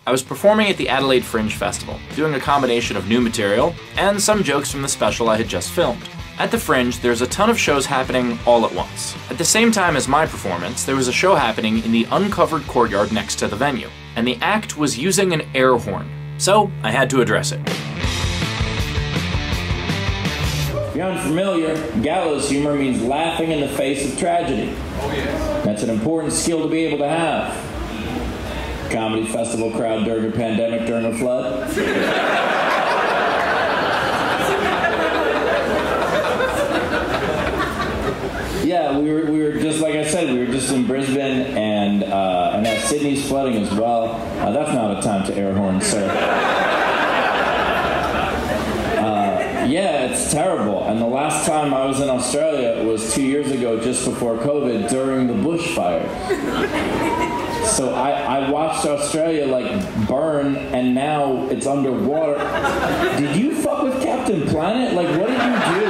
I was performing at the Adelaide Fringe Festival, doing a combination of new material and some jokes from the special I had just filmed. At the Fringe, there's a ton of shows happening all at once. At the same time as my performance, there was a show happening in the uncovered courtyard next to the venue, and the act was using an air horn, so I had to address it. If you're unfamiliar, gallows humor means laughing in the face of tragedy. Oh yeah. That's an important skill to be able to have. Comedy festival crowd during a pandemic, during a flood. Yeah, we were just, like I said, we were just in Brisbane, and that Sydney's flooding as well. That's not a time to air horn, sir. Yeah, it's terrible. And the last time I was in Australia was 2 years ago, just before COVID, during the bushfire. So I watched Australia like burn, and now it's underwater. Did you fuck with Captain Planet? Like, what did you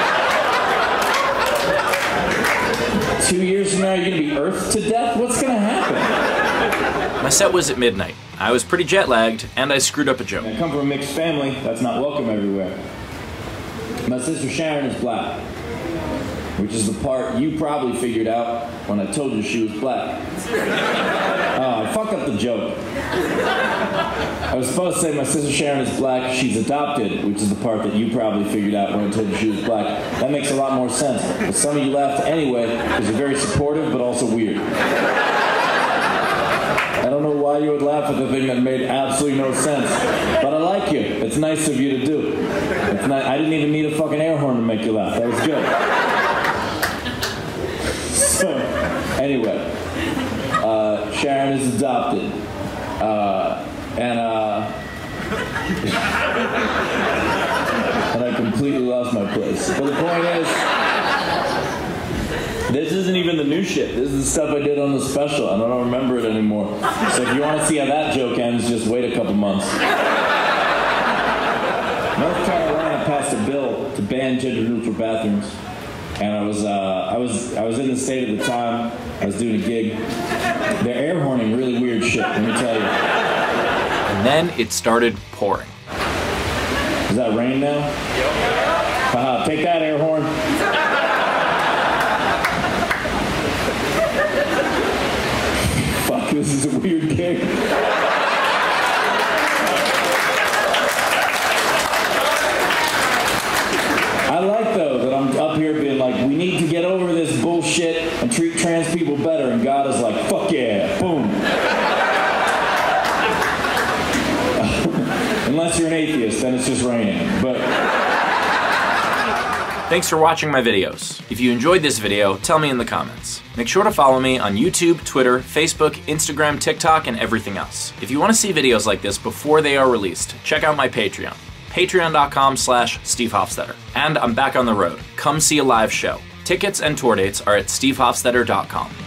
do? 2 years from now, you're gonna be earthed to death? What's gonna happen? My set was at midnight. I was pretty jet lagged, and I screwed up a joke. I come from a mixed family. That's not welcome everywhere. My sister Sharon is black, which is the part you probably figured out when I told you she was black. I fucked up the joke. I was supposed to say my sister Sharon is black, she's adopted, which is the part that you probably figured out when I told you she was black. That makes a lot more sense. But some of you laughed anyway, because you're very supportive, but also weird. I don't know why you would laugh at the thing that made absolutely no sense, but I like you. It's nice of you to do. It's not, I didn't even need a fucking air horn to make you laugh. That was good. So, anyway, Sharon is adopted, and I completely lost my place. But the point is, this isn't even the new shit. This is the stuff I did on the special, and I don't remember it anymore. So if you want to see how that joke ends, just wait a couple months. North Carolina passed a bill to ban gender-neutral bathrooms, and I was in the state at the time. I was doing a gig. They're air horning really weird shit, let me tell you. And then it started pouring. Is that rain now? Yep. Take that, air horn. Fuck, this is a weird gig. I like, though, that I'm up here being like, we need to get over this bullshit and treat trans people better, and God is like, fuck yeah, boom. Unless you're an atheist, then it's just raining, but... Thanks for watching my videos. If you enjoyed this video, tell me in the comments. Make sure to follow me on YouTube, Twitter, Facebook, Instagram, TikTok, and everything else. If you want to see videos like this before they are released, check out my Patreon. Patreon.com/Steve Hofstetter. And I'm back on the road. Come see a live show. Tickets and tour dates are at stevehofstetter.com.